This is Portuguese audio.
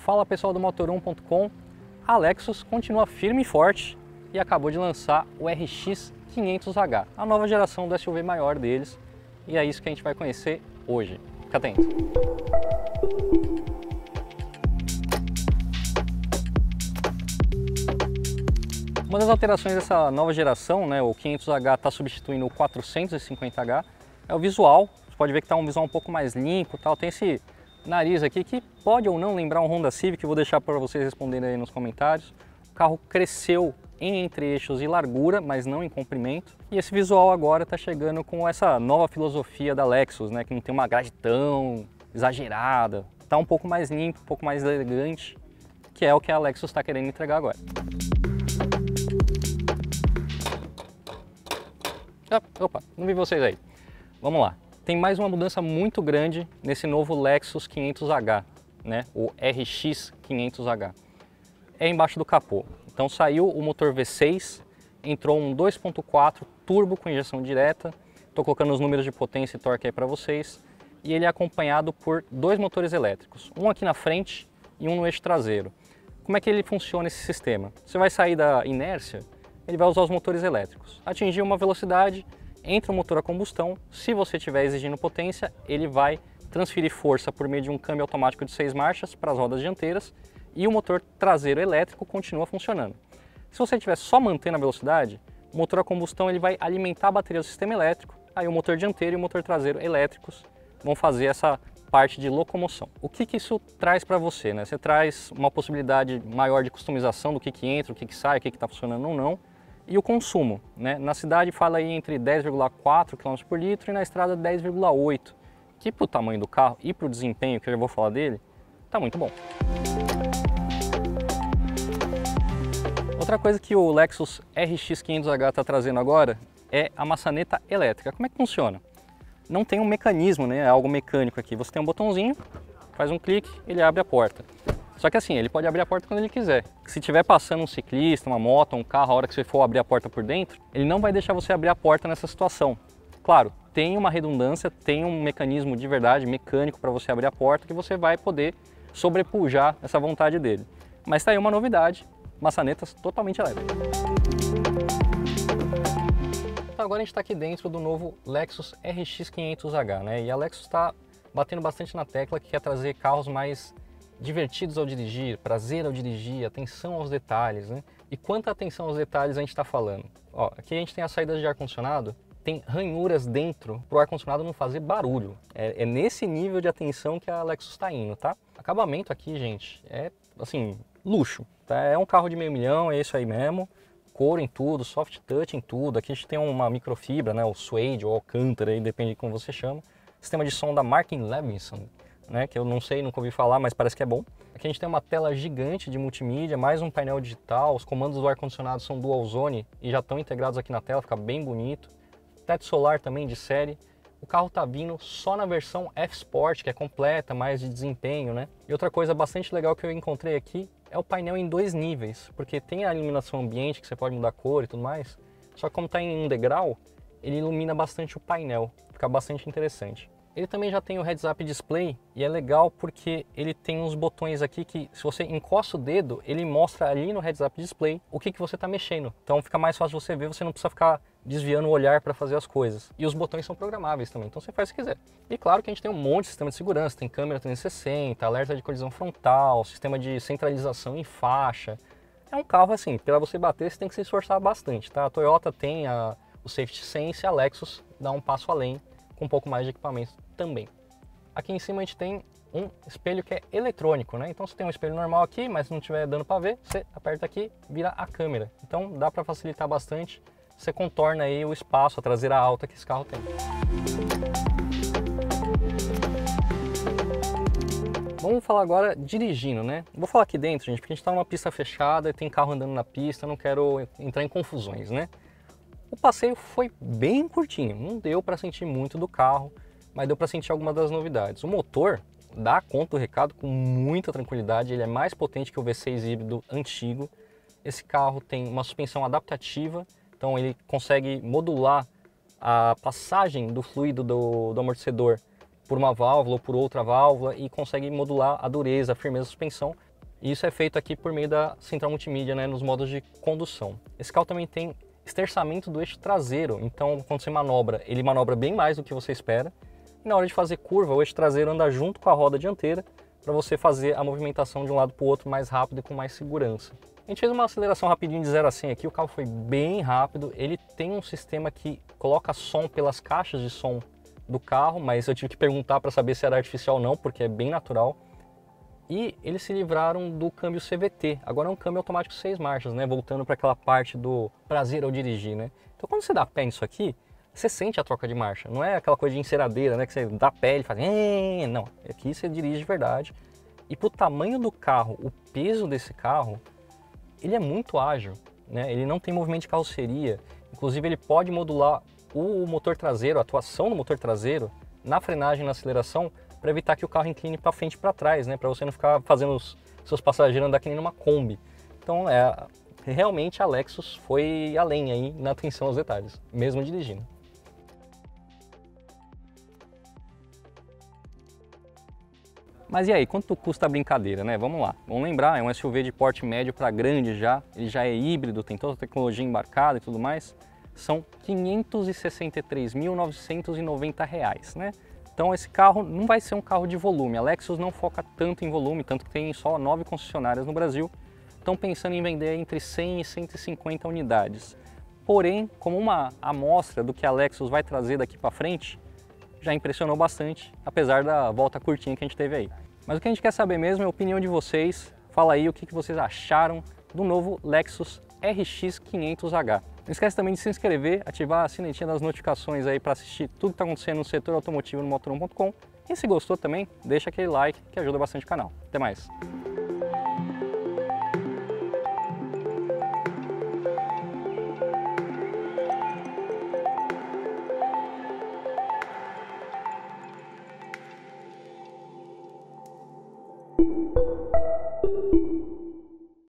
Fala pessoal do Motor1.com, a Lexus continua firme e forte e acabou de lançar o RX 500H, a nova geração do SUV maior deles, e é isso que a gente vai conhecer hoje. Fica atento! Uma das alterações dessa nova geração, né, o 500H está substituindo o 450H, é o visual. Você pode ver que está um visual um pouco mais limpo, tal. Tem esse nariz aqui que pode ou não lembrar um Honda Civic, eu vou deixar para vocês responderem aí nos comentários. O carro cresceu em entre-eixos e largura, mas não em comprimento. E esse visual agora está chegando com essa nova filosofia da Lexus, né, que não tem uma grade tão exagerada. Está um pouco mais limpo, um pouco mais elegante, que é o que a Lexus está querendo entregar agora. Opa, não vi vocês aí. Vamos lá. Tem mais uma mudança muito grande nesse novo Lexus 500H, né? O RX 500H. É embaixo do capô. Então saiu o motor V6, entrou um 2.4 turbo com injeção direta. Estou colocando os números de potência e torque aí para vocês. E ele é acompanhado por dois motores elétricos, um aqui na frente e um no eixo traseiro. Como é que ele funciona esse sistema? Você vai sair da inércia, ele vai usar os motores elétricos. Atingir uma velocidade, entra o motor a combustão. Se você estiver exigindo potência, ele vai transferir força por meio de um câmbio automático de 6 marchas para as rodas dianteiras e o motor traseiro elétrico continua funcionando. Se você estiver só mantendo a velocidade, o motor a combustão ele vai alimentar a bateria do sistema elétrico, aí o motor dianteiro e o motor traseiro elétricos vão fazer essa parte de locomoção. O que isso traz para você, né? Você traz uma possibilidade maior de customização do que entra, o que sai, o que está funcionando ou não. E o consumo, né? Na cidade fala aí entre 10,4 km por litro e na estrada 10,8, que para o tamanho do carro e para o desempenho, que eu já vou falar dele, tá muito bom. Outra coisa que o Lexus RX 500H está trazendo agora é a maçaneta elétrica. Como é que funciona? Não tem um mecanismo, né? É algo mecânico aqui. Você tem um botãozinho, faz um clique, ele abre a porta. Só que assim, ele pode abrir a porta quando ele quiser. Se estiver passando um ciclista, uma moto, um carro, a hora que você for abrir a porta por dentro, ele não vai deixar você abrir a porta nessa situação. Claro, tem uma redundância, tem um mecanismo de verdade, mecânico para você abrir a porta, que você vai poder sobrepujar essa vontade dele. Mas está aí uma novidade, maçanetas totalmente elétricas. Então agora a gente está aqui dentro do novo Lexus RX 500H, né? E a Lexus está batendo bastante na tecla que quer trazer carros mais divertidos ao dirigir, prazer ao dirigir, atenção aos detalhes, né? E quanta atenção aos detalhes a gente está falando? Ó, aqui a gente tem as saídas de ar-condicionado, tem ranhuras dentro para o ar-condicionado não fazer barulho. É nesse nível de atenção que a Lexus está indo, tá? Acabamento aqui, gente, é assim, luxo, tá? É um carro de meio milhão, é isso aí mesmo. Couro em tudo, soft touch em tudo. Aqui a gente tem uma microfibra, né? O suede ou alcântara, aí depende de como você chama. Sistema de som da Martin Levinson, né, que eu não sei, nunca ouvi falar, mas parece que é bom. Aqui a gente tem uma tela gigante de multimídia, mais um painel digital, os comandos do ar-condicionado são dual zone e já estão integrados aqui na tela, fica bem bonito. Teto solar também de série. O carro está vindo só na versão F-Sport, que é completa, mais de desempenho, né? E outra coisa bastante legal que eu encontrei aqui é o painel em 2 níveis, porque tem a iluminação ambiente, que você pode mudar a cor e tudo mais, só que como está em um degrau, ele ilumina bastante o painel, fica bastante interessante. Ele também já tem o Heads-Up Display e é legal porque ele tem uns botões aqui que se você encosta o dedo, ele mostra ali no Heads-Up Display o que você está mexendo. Então fica mais fácil você ver, você não precisa ficar desviando o olhar para fazer as coisas. E os botões são programáveis também, então você faz se quiser. E claro que a gente tem um monte de sistema de segurança, tem câmera 360, alerta de colisão frontal, sistema de centralização em faixa. É um carro assim, para você bater você tem que se esforçar bastante, tá? A Toyota tem o Safety Sense, a Lexus dá um passo além, com um pouco mais de equipamento também. Aqui em cima a gente tem um espelho que é eletrônico, né? Então você tem um espelho normal aqui, mas se não estiver dando para ver, você aperta aqui, vira a câmera. Então dá para facilitar bastante, você contorna aí o espaço, a traseira alta que esse carro tem. Vamos falar agora dirigindo, né? Vou falar aqui dentro, gente, porque a gente está numa pista fechada e tem carro andando na pista, não quero entrar em confusões, né? O passeio foi bem curtinho, não deu para sentir muito do carro, mas deu para sentir algumas das novidades. O motor dá conta do recado com muita tranquilidade, ele é mais potente que o V6 híbrido antigo. Esse carro tem uma suspensão adaptativa, então ele consegue modular a passagem do fluido do amortecedor por uma válvula ou por outra válvula e consegue modular a dureza, a firmeza da suspensão E isso é feito aqui por meio da central multimídia, né, nos modos de condução. Esse carro também tem esterçamento do eixo traseiro, então quando você manobra, ele manobra bem mais do que você espera. E na hora de fazer curva, o eixo traseiro anda junto com a roda dianteira para você fazer a movimentação de um lado para o outro mais rápido e com mais segurança. A gente fez uma aceleração rapidinho de 0 a 100 aqui, o carro foi bem rápido, ele tem um sistema que coloca som pelas caixas de som do carro, mas eu tive que perguntar para saber se era artificial ou não, porque é bem natural. E eles se livraram do câmbio CVT, agora é um câmbio automático 6 marchas, né? Voltando para aquela parte do prazer ao dirigir, né? Então quando você dá pé nisso aqui, você sente a troca de marcha, não é aquela coisa de enceradeira, né? Que você dá pé e faz... Não, aqui você dirige de verdade. E pro tamanho do carro, o peso desse carro, ele é muito ágil, né? Ele não tem movimento de carroceria, inclusive ele pode modular o motor traseiro, a atuação do motor traseiro na frenagem e na aceleração, para evitar que o carro incline para frente e para trás, né? Para você não ficar fazendo os seus passageiros andar que nem numa Kombi. Então, realmente a Lexus foi além aí na atenção aos detalhes, mesmo dirigindo. Mas e aí, quanto custa a brincadeira, né? Vamos lá. Vamos lembrar, é um SUV de porte médio para grande já, ele já é híbrido, tem toda a tecnologia embarcada e tudo mais. São R$ 563.990, né? Então esse carro não vai ser um carro de volume, a Lexus não foca tanto em volume, tanto que tem só 9 concessionárias no Brasil, estão pensando em vender entre 100 e 150 unidades. Porém, como uma amostra do que a Lexus vai trazer daqui para frente, já impressionou bastante, apesar da volta curtinha que a gente teve aí. Mas o que a gente quer saber mesmo é a opinião de vocês, fala aí o que vocês acharam do novo Lexus RX 500H. Não esquece também de se inscrever, ativar a sinetinha das notificações aí para assistir tudo que está acontecendo no setor automotivo no Motor1.com. E se gostou também, deixa aquele like que ajuda bastante o canal. Até mais!